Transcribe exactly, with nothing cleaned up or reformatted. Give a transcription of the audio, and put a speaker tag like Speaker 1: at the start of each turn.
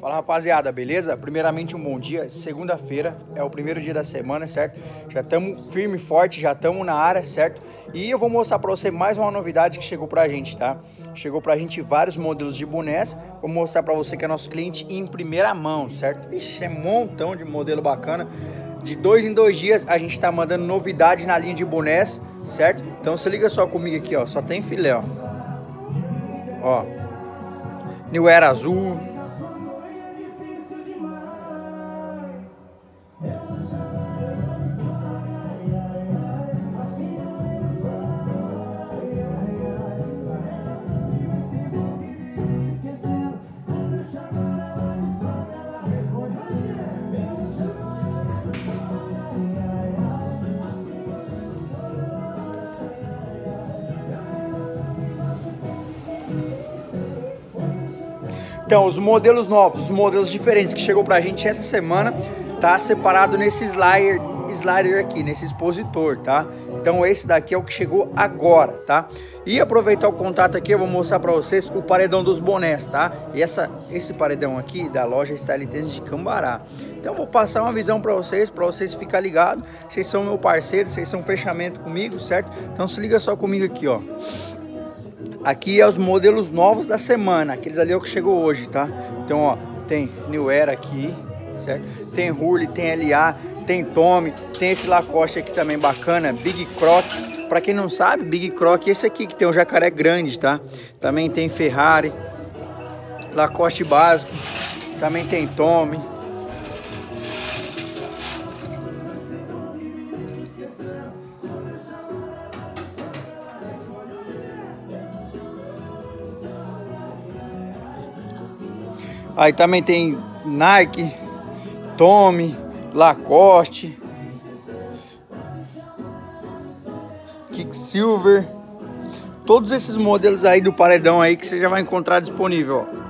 Speaker 1: Fala, rapaziada, beleza? Primeiramente um bom dia, segunda-feira é o primeiro dia da semana, certo? Já estamos firme e forte, já estamos na área, certo? E eu vou mostrar pra você mais uma novidade que chegou pra gente, tá? Chegou pra gente vários modelos de bonés, vou mostrar pra você que é nosso cliente em primeira mão, certo? Vixe, é um montão de modelo bacana. De dois em dois dias a gente tá mandando novidades na linha de bonés, certo? Então se liga só comigo aqui, ó, só tem filé, ó. Ó, New Era azul. Então, os modelos novos, os modelos diferentes que chegou pra gente essa semana, tá separado nesse slider, slider aqui, nesse expositor, tá? Então esse daqui é o que chegou agora, tá? E aproveitar o contato aqui, eu vou mostrar pra vocês o paredão dos bonés, tá? E essa, esse paredão aqui da loja Style Tênis de Cambará. Então eu vou passar uma visão pra vocês, pra vocês ficarem ligados. Vocês são meu parceiro, vocês são fechamento comigo, certo? Então se liga só comigo aqui, ó. Aqui é os modelos novos da semana, aqueles ali é o que chegou hoje, tá? Então, ó, tem New Era aqui, certo? Tem Hurley, tem L A, tem Tommy, tem esse Lacoste aqui também bacana, Big Croc. Pra quem não sabe, Big Croc, esse aqui que tem um jacaré grande, tá? Também tem Ferrari, Lacoste básico, também tem Tommy. Aí também tem Nike, Tommy, Lacoste, Quicksilver. Todos esses modelos aí do paredão aí que você já vai encontrar disponível, ó.